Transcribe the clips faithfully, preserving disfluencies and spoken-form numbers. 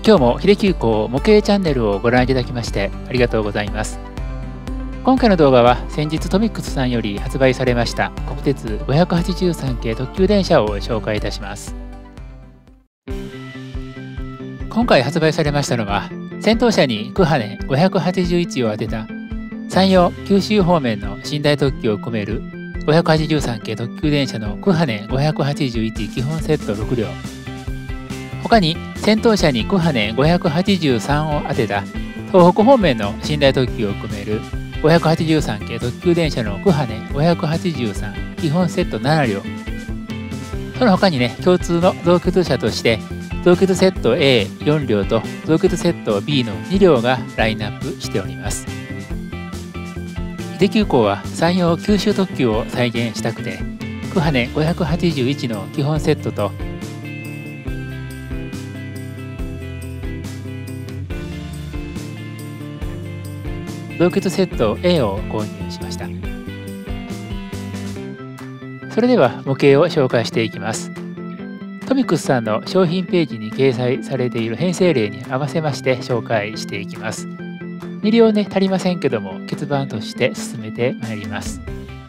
今日も秀急行模型チャンネルをご覧いただきましてありがとうございます。今回の動画は先日トミックスさんより発売されました国鉄ごひゃくはちじゅうさん系特急電車を紹介いたします。今回発売されましたのは、先頭車にクハネごひゃくはちじゅういちを当てた山陽九州方面の寝台特急を込めるごひゃくはちじゅうさん系特急電車のクハネごひゃくはちじゅういち基本セットろく両、他に先頭車にクハネごひゃくはちじゅうさんを当てた東北方面の寝台特急を組めるごひゃくはちじゅうさん系特急電車のクハネごひゃくはちじゅうさん基本セットなな両、その他にね、共通の増結車として増結セット エーよん 両と増結セット ビー のに両がラインナップしております。秀急行は山陽九州特急を再現したくて、クハネごひゃくはちじゅういちの基本セットと増結セット エー を購入しました。それでは模型を紹介していきます。トミックスさんの商品ページに掲載されている編成例に合わせまして紹介していきます。に両ね、足りませんけども欠番として進めてまいります。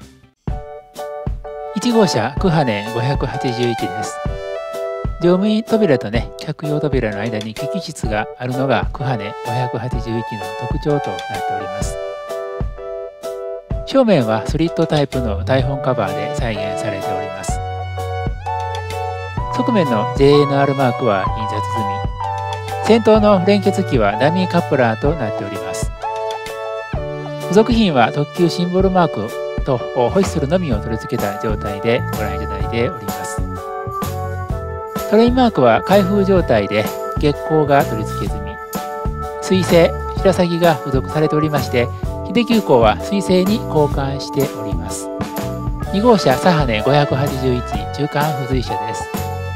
いち号車クハネごひゃくはちじゅういちです。乗務員扉とね、客用扉の間に機器室があるのがクハネごひゃくはちじゅういちの特徴となっております。正面はスリットタイプの台本カバーで再現されております。側面の ジェーエヌアール マークは印刷済み、先頭の連結機はダミーカプラーとなっております。付属品は特急シンボルマークとホイッスルのみを取り付けた状態でご覧いただいております。トレインマークは開封状態で月光が取り付け済み、水星、白鷺が付属されておりまして、秀急行は水星に交換しております。に号車サハネごひゃくはちじゅういち中間付随車です。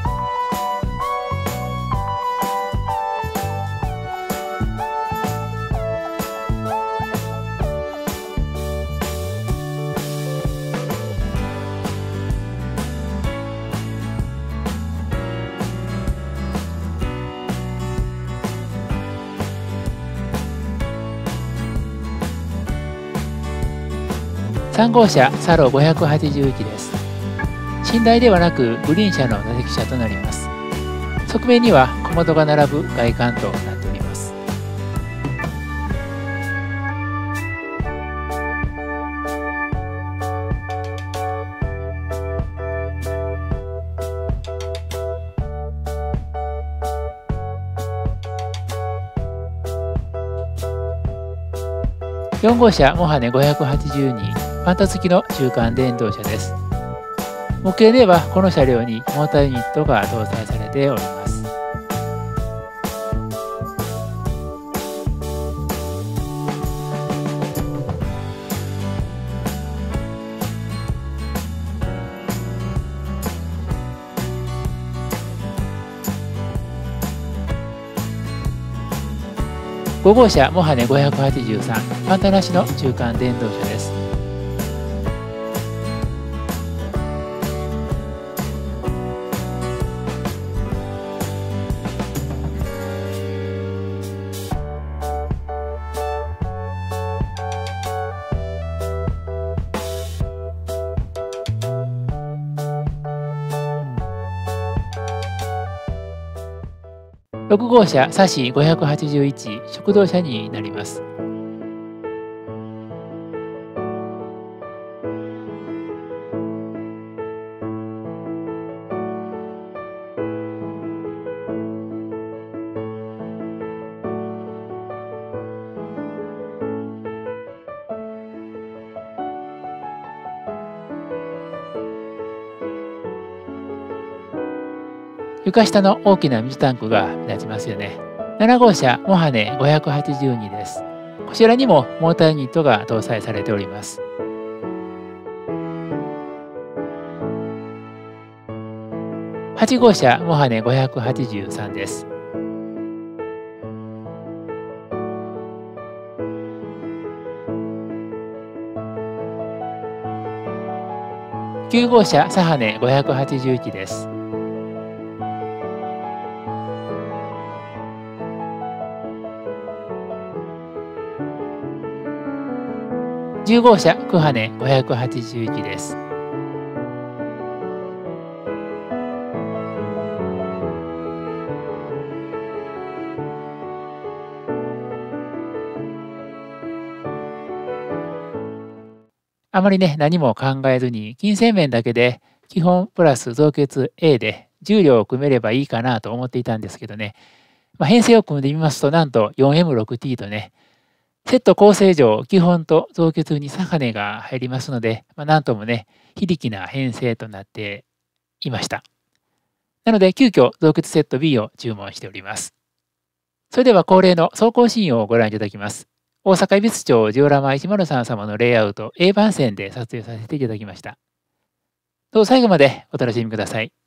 さん号車サロごひゃくはちじゅういちです。寝台ではなくグリーン車の座席車となります。側面には小窓が並ぶ外観となっております。よん号車モハネごひゃくはちじゅうにファンタ付きの中間電動車です。模型ではこの車両にモーターユニットが搭載されております。ご号車モハネごひゃくはちじゅうさんファンタなしの中間電動車です。ろく号車サシごひゃくはちじゅういち食堂車になります。床下の大きな水タンクが目立ちますよね。なな号車モハネごひゃくはちじゅうにです。こちらにもモーターユニットが搭載されております。はち号車モハネごひゃくはちじゅうさんです。きゅう号車サハネごひゃくはちじゅういちです。 じゅう号車クハネごひゃくはちじゅういちです。あまりね、何も考えずに、金銭面だけで基本プラス増結 A でじゅう両を組めればいいかなと思っていたんですけどね、まあ、編成を組んでみますと、なんと よんエムろくティー とね、セット構成上、基本と増結に差金が入りますので、まあ、なんともね、非力な編成となっていました。なので、急遽増結セット B を注文しております。それでは恒例の走行シーンをご覧いただきます。大阪恵比寿町ジオラマいちまるさん様のレイアウト A 番線で撮影させていただきました。どうぞ最後までお楽しみください。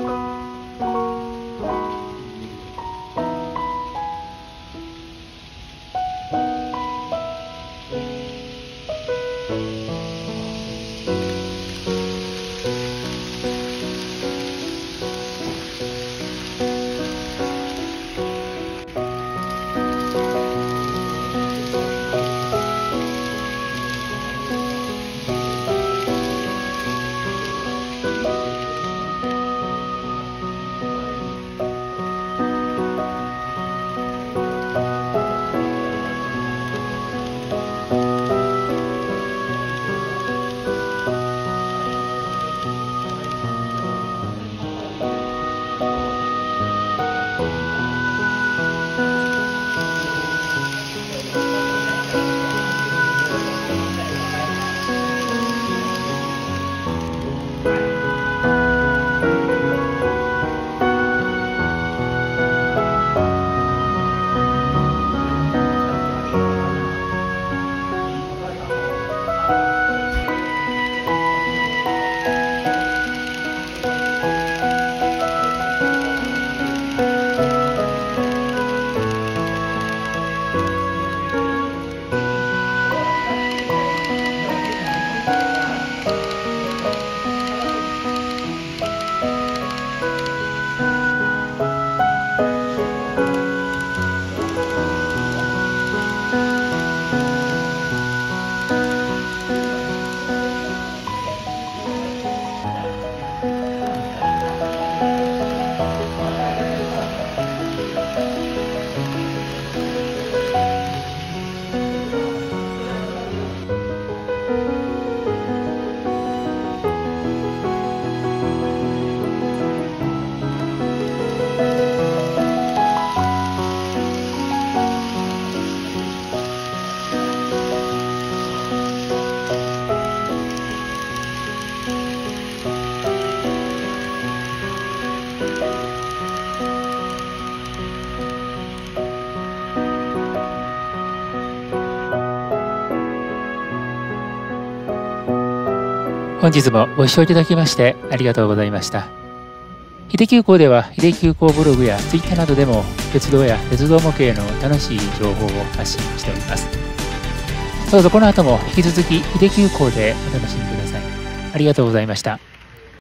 本日もご視聴いただきましてありがとうございました。秀樹急行では秀樹急行ブログやツイッターなどでも鉄道や鉄道模型の楽しい情報を発信しております。どうぞこの後も引き続き秀樹急行でお楽しみください。ありがとうございました。